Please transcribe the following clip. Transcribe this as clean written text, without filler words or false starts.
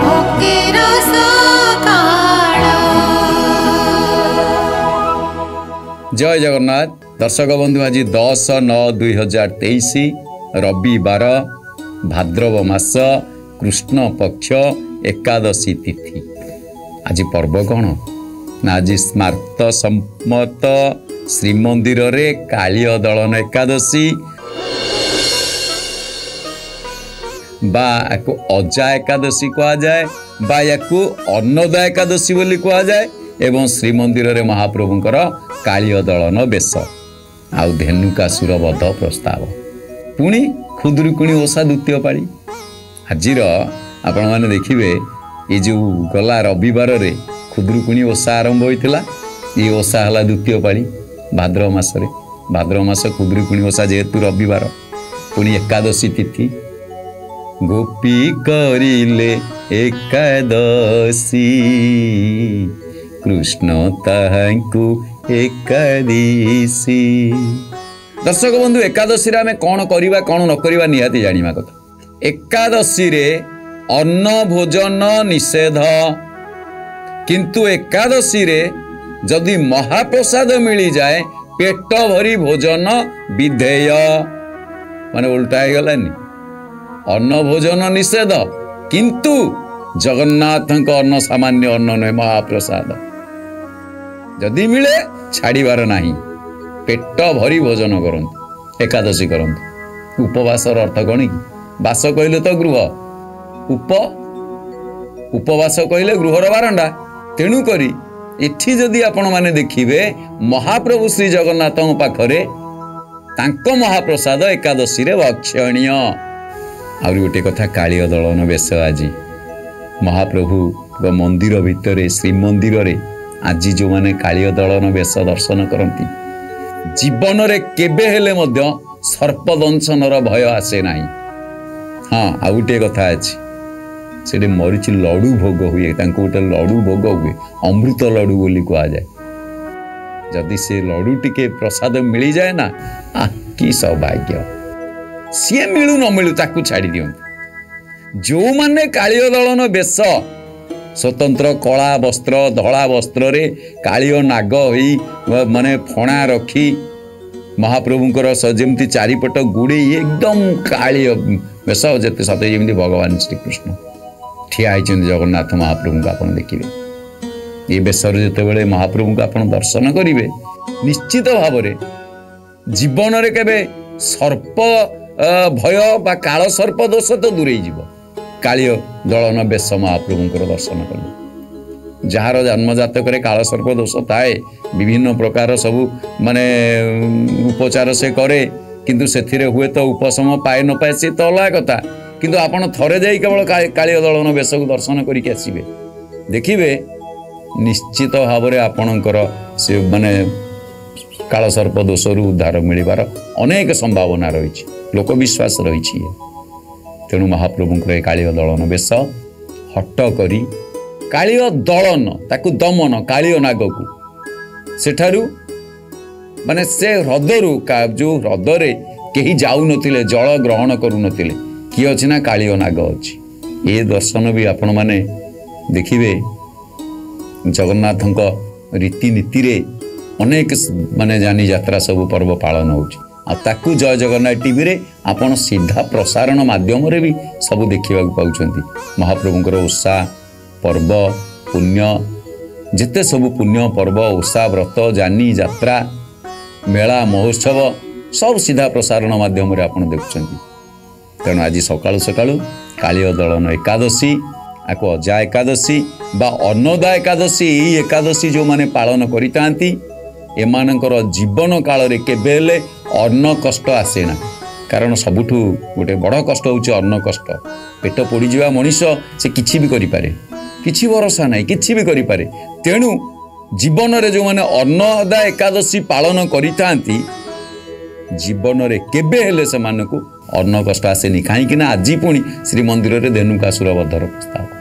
जय जगन्नाथ दर्शक बंधु आज 10/9/2023 रविवार भाद्रव मास कृष्ण पक्ष एकादशी तिथि। आज पर्व कौन ना आज स्मार्त सम्मत श्रीमंदिर रे कालिय दलन एकादशी बा याकू अजा एकादशी कहा जाए बा याकू अन्नदा एकादशी बोली कहा जाए एवं श्रीमंदिर रे महाप्रभुंकर कालिय दलन बेश आउ धेनुकासुर वध प्रस्ताव पुणी खुदुरुकुणी ओषा द्वितीय पाली आजिर आपण माने देखिबे ये जो गला रविवार रे खुदुरुकुणी ओषा आरंभ होइतिला ये ओषा हला द्वितीय पाली भाद्रव मास रे भाद्रव मास खुदुरुकुणी ओषा जेतु रविवार पुणी एकादशी तिथि गोपी करिले एकादशी कृष्ण ताहांकु एकादशी। दर्शक बंधु एकादशी आम कौन करवा कौन न करवा निहाती जानिबा कथा। एकादशी रे अन्न भोजन निषेध किंतु एकादशी रे जदि महाप्रसाद मिली जाए पेट भरी भोजन विधेय माने उल्टा हो गलानी अन्न भोजन निषेध किंतु जगन्नाथ अन्न सामान्य अन्न नुहे महाप्रसाद जदि मिले छाड़ीबार नहीं पेट भरी भोजन करंतु एकादशी करंतु। उपवास अर्थ कौन कि बास कहले तो गृह उपवास कहले गृहर बारंडा तेणु करी एठी जदि आपण माने देखिबे महाप्रभु श्री जगन्नाथ पाखरे तांको महाप्रसाद एकादशी रे भक्षणीय। आउरी गोटे कथा कालिय दलन बेश आज महाप्रभु मंदिर भितर श्रीमंदिर रे आज जो माने कालिय दलन बेश दर्शन करती जीवन रे केबे हेले मध्य सर्पदंशनर भय आसे नाही। हाँ आ गोटे कथा अछि से मरीचि लडू भोग हुए तांको गोटे लडू भोग हुए अमृत लडू बोली कहा जाए जदि से लडू टिके प्रसाद मिली जाए ना कि सौभाग्य सी मिलू न मिलू ताकू छाड़ी दियंतु। जो माने कालिय दलन बेश स्वतंत्र कला वस्त्र धला वस्त्र रे कालिय नाग होई माने फणा रखी महाप्रभुंकर जमती चारिपट गुड़े एकदम कालिय बेश जते सते जमती भगवान श्रीकृष्ण ठिया होइछन जगन्नाथ महाप्रभु को आपण देखिबे। ये बेशर जते बेले महाप्रभु को आपण दर्शन करिवे निश्चित भाव रे जीवन रे केबे सर्प भय बा काल सर्प दोष तो दूरे जीव कालिय दलन बेश महाप्रभुंकर दर्शन कले जार जन्म जातक काल सर्प दोष थाए विभिन्न प्रकार सबू माने उपचार से करे किंतु से हुए तो उपशम पाए न पाए सी तो अलग कथा किंतु आपण थरे जाई केवल कालिय दलन बेश को दर्शन करके आसीबे देखिबे निश्चित भाव रे आपणकर से माने काल सर्प दोषरु उद्धार मिलिबार अनेक संभावना रही लोक विश्वास रही। तेणु महाप्रभुंकर कालिय दलन बेश हट करी कालिय दलन ताकू दमन कालिय नाग को सेठारु माने से ह्रदरु जो ह्रदरे केही जाऊ नथिले जल ग्रहण करू नथिले कि अछि ना कालिय नाग अछि। ए दर्शन भी आपण माने देखिबे जगन्नाथंक रीति नीति रे अनेक माने जानी यात्रा सब पर्व पालन होछि आ ताकू जय जगन्नाथ टीवी रे आपण सीधा प्रसारण माध्यम रे भी सब देखिबा पाउछंती महाप्रभुंकर ओषा पर्व पुण्य जिते सब पुण्य पर्व ओषा व्रत जानी यात्रा मेला महोत्सव सब सीधा प्रसारण माध्यम रे आपण देखुछंती। तेणु आज सकाळु सकाळु कालिय दलन एकादशी आको अजा एकादशी बा अन्नदा एकादशी ई एकादशी जो माने पालन करितांती एमानकर जीवन काल रे केबे हेले अन्न कष्ट आसे ना कारण सबुठू गोटे बड़ कष्ट होउचे अन्न कष्ट पेट पोड़ी जिवा मनीष से किछि भी करि पारे किछि भरोसा नाही किछि भी करि पारे। तेणु जीवन रे जो माने अन्नदा एकादशी पालन करितांती जीवन रे केबे हेले से मानकु अन्न कष्ट आसेनी कहीं आज पुणी श्रीमंदिर रे धेनुकासुर वधर प्रस्ताव